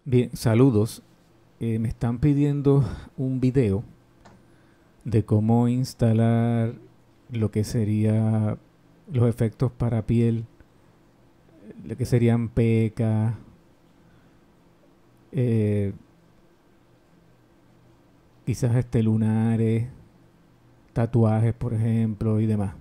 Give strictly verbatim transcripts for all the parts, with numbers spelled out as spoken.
Bien, saludos. Eh, me están pidiendo un video de cómo instalar lo que sería los efectos para piel, lo que serían pecas, eh, quizás este lunares, tatuajes, por ejemplo, y demás.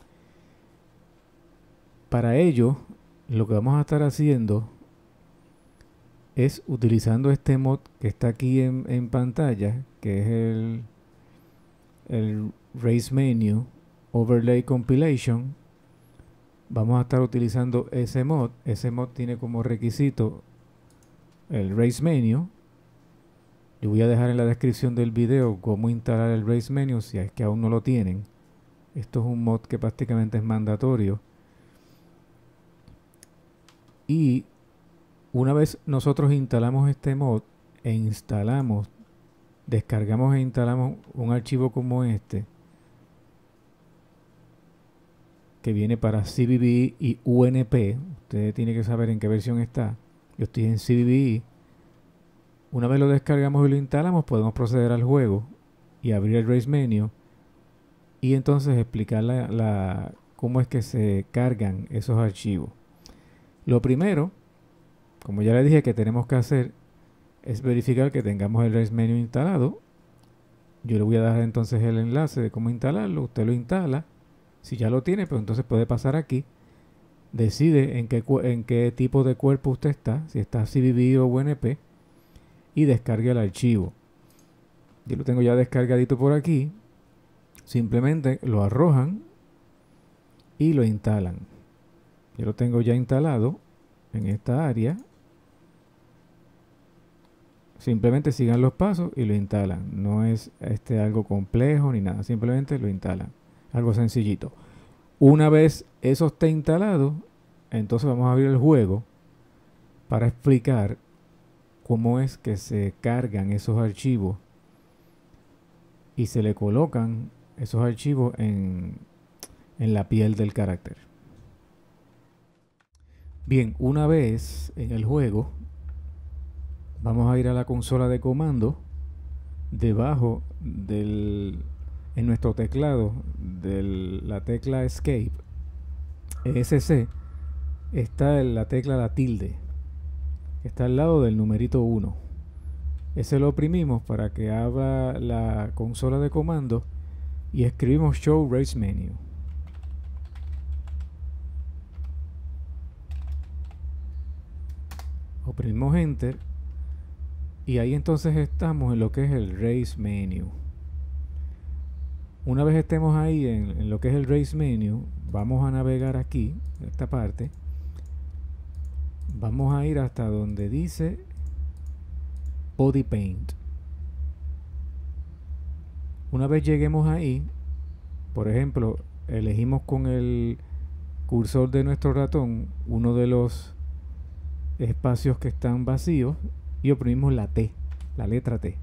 Para ello, lo que vamos a estar haciendo es utilizando este mod que está aquí en, en pantalla, que es el, el Race Menu Overlay Compilation. Vamos a estar utilizando ese mod. Ese mod tiene como requisito el Race Menu. Yo voy a dejar en la descripción del video cómo instalar el Race Menu si es que aún no lo tienen. Esto es un mod que prácticamente es mandatorio. Y una vez nosotros instalamos este mod e instalamos, descargamos e instalamos un archivo como este, que viene para C B B E y U N P. Usted tiene que saber en qué versión está. Yo estoy en C B B E. Una vez lo descargamos y lo instalamos, podemos proceder al juego y abrir el Race Menu y entonces explicar la, la, cómo es que se cargan esos archivos. Lo primero, como ya le dije que tenemos que hacer, es verificar que tengamos el Race Menu instalado. Yo le voy a dar entonces el enlace de cómo instalarlo. Usted lo instala. Si ya lo tiene, pues entonces puede pasar aquí. Decide en qué, en qué tipo de cuerpo usted está, si está C B B E o U N P, y descargue el archivo. Yo lo tengo ya descargadito por aquí. Simplemente lo arrojan y lo instalan. Yo lo tengo ya instalado en esta área. Simplemente sigan los pasos y lo instalan. No es este algo complejo ni nada. Simplemente lo instalan. Algo sencillito. Una vez eso esté instalado, entonces vamos a abrir el juego para explicar cómo es que se cargan esos archivos y se le colocan esos archivos en, en la piel del carácter. Bien, una vez en el juego, vamos a ir a la consola de comando. Debajo del, en nuestro teclado de la tecla Escape, E S C, está la tecla la tilde, que está al lado del numerito uno. Ese lo oprimimos para que abra la consola de comando y escribimos Show Race Menu. Oprimimos Enter y ahí entonces estamos en lo que es el Race Menu. Una vez estemos ahí en, en lo que es el Race Menu, vamos a navegar aquí, en esta parte. Vamos a ir hasta donde dice Body Paint. Una vez lleguemos ahí, por ejemplo, elegimos con el cursor de nuestro ratón uno de los espacios que están vacíos y oprimimos la T, la letra T.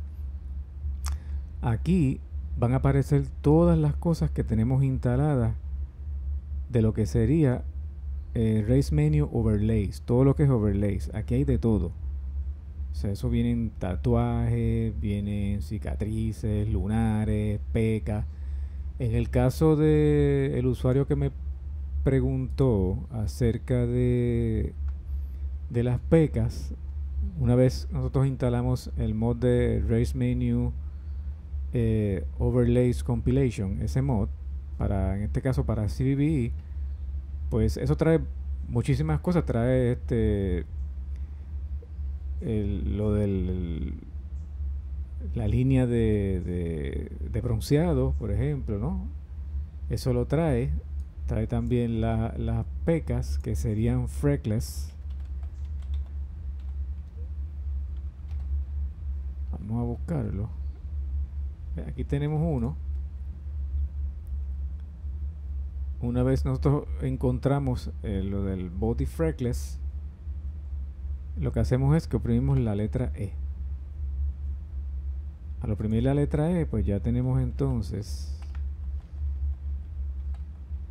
Aquí van a aparecer todas las cosas que tenemos instaladas de lo que sería eh, Race Menu Overlays, todo lo que es Overlays. Aquí hay de todo. O sea, eso vienen tatuajes, vienen cicatrices, lunares, pecas. En el caso de el usuario que me preguntó acerca de, de las pecas, una vez nosotros instalamos el mod de Race Menu eh, Overlays Compilation, ese mod, para, en este caso para C B B E, pues eso trae muchísimas cosas. Trae este el, lo del la línea de, de, de bronceado, por ejemplo, ¿no? Eso lo trae. Trae también la, las pecas, que serían freckles. Vamos a buscarlo. Aquí tenemos uno. Una vez nosotros encontramos eh, lo del body freckles, lo que hacemos es que oprimimos la letra E. Al oprimir la letra E, pues ya tenemos entonces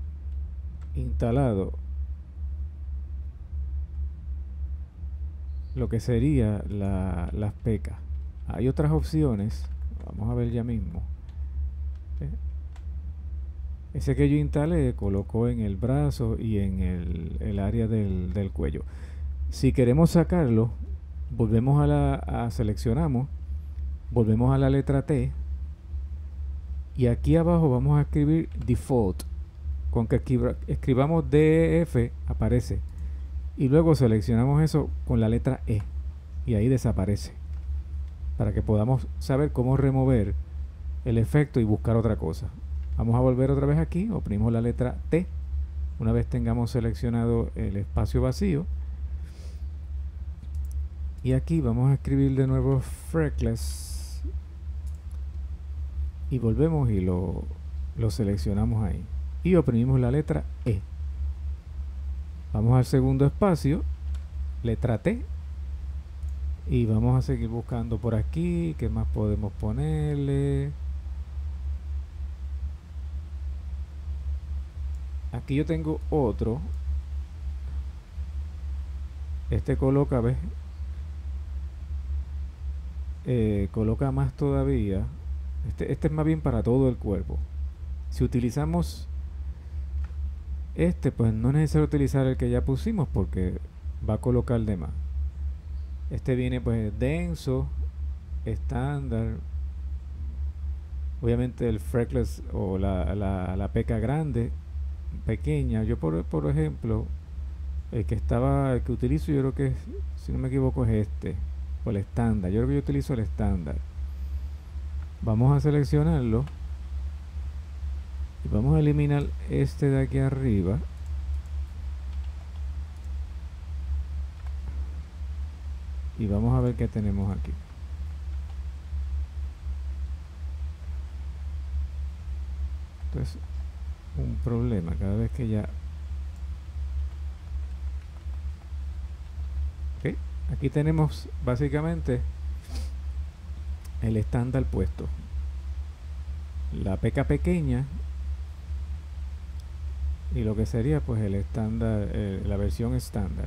instalado lo que sería la, las pecas. Hay otras opciones, vamos a ver ya mismo. ¿Eh? Ese que yo instalé colocó en el brazo y en el, el área del, del cuello. Si queremos sacarlo, volvemos a la a seleccionamos, volvemos a la letra T y aquí abajo vamos a escribir default. Con que escriba, escribamos D E F aparece y luego seleccionamos eso con la letra E y ahí desaparece, para que podamos saber cómo remover el efecto y buscar otra cosa. Vamos a volver otra vez aquí, oprimimos la letra T una vez tengamos seleccionado el espacio vacío y aquí vamos a escribir de nuevo Freckles y volvemos y lo, lo seleccionamos ahí y oprimimos la letra E. Vamos al segundo espacio, letra T, y vamos a seguir buscando por aquí. ¿Qué más podemos ponerle? Aquí yo tengo otro. Este coloca, ¿ves? Eh, coloca más todavía. Este, este es más bien para todo el cuerpo. Si utilizamos este, pues no es necesario utilizar el que ya pusimos porque va a colocar de más. Este viene pues denso, estándar, obviamente el freckles o la, la, la peca grande, pequeña. Yo por, por ejemplo, el que estaba, el que utilizo, yo creo que es, si no me equivoco, es este, o el estándar. Yo creo que yo utilizo el estándar. Vamos a seleccionarlo y vamos a eliminar este de aquí arriba. Y vamos a ver qué tenemos aquí. Entonces, un problema cada vez que ya... ¿Okay? Aquí tenemos básicamente el estándar puesto. La peca pequeña y lo que sería pues el estándar, eh, la versión estándar.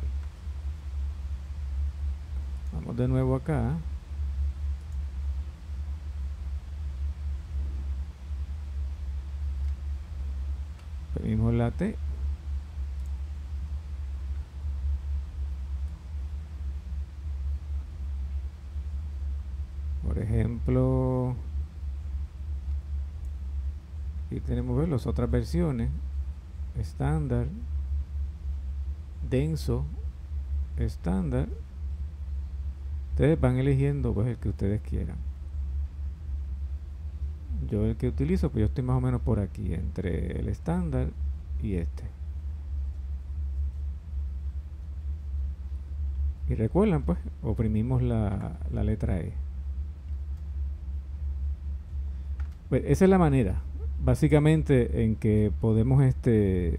Vamos de nuevo acá. Pedimos la T. Por ejemplo, aquí tenemos ver las otras versiones: estándar, denso, estándar. Ustedes van eligiendo pues el que ustedes quieran. Yo el que utilizo, pues yo estoy más o menos por aquí, entre el estándar y este. Y recuerdan, pues, oprimimos la, la letra E. Pues esa es la manera, básicamente, en que podemos este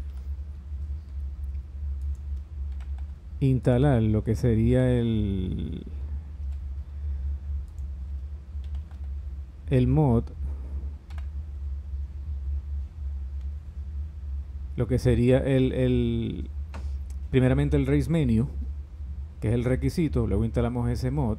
instalar lo que sería el el mod, lo que sería el, el primeramente el raise menu, que es el requisito. Luego instalamos ese mod,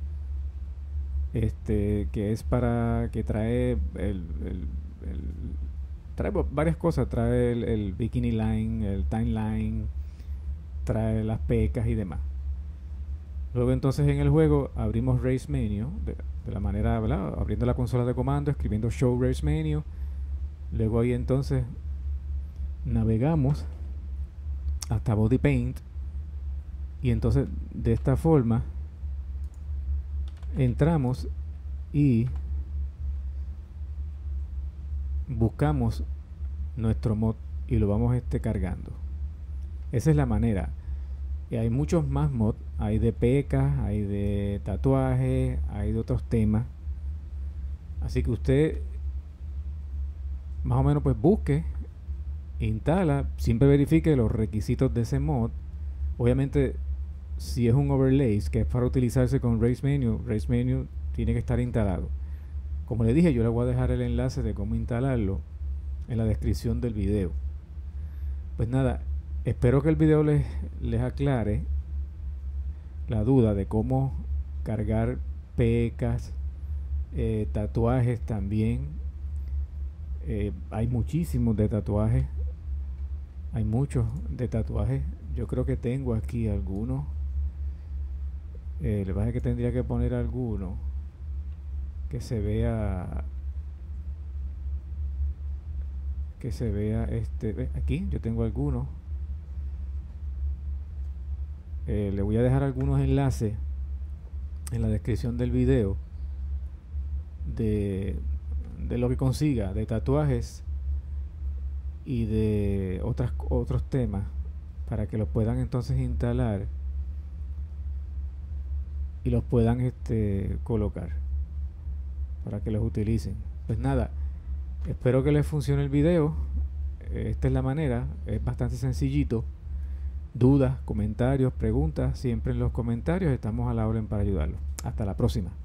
este que es para que trae el, el, el trae varias cosas. Trae el, el bikini line, el timeline, trae las pecas y demás. Luego entonces en el juego abrimos raise menu de, de la manera, ¿verdad? Abriendo la consola de comando, escribiendo show raise menu. Luego ahí entonces navegamos hasta body paint y entonces de esta forma entramos y buscamos nuestro mod y lo vamos este cargando. Esa es la manera. Y hay muchos más mods, hay de pecas, hay de tatuajes, hay de otros temas. Así que usted más o menos pues busque, instala, siempre verifique los requisitos de ese mod. Obviamente, si es un overlay que es para utilizarse con raise menu, raise menu tiene que estar instalado. Como le dije, yo le voy a dejar el enlace de cómo instalarlo en la descripción del video. Pues nada, espero que el video les, les aclare la duda de cómo cargar pecas, eh, tatuajes también. Eh, hay muchísimos de tatuajes, hay muchos de tatuajes. Yo creo que tengo aquí algunos. Eh, le pasa que tendría que poner alguno que se vea, que se vea este. Ve, aquí yo tengo algunos. Eh, le voy a dejar algunos enlaces en la descripción del video de, de lo que consiga, de tatuajes y de otras, otros temas, para que los puedan entonces instalar y los puedan este, colocar, para que los utilicen. Pues nada, espero que les funcione el video. Esta es la manera, es bastante sencillito. Dudas, comentarios, preguntas, siempre en los comentarios, estamos a la orden para ayudarlos. Hasta la próxima.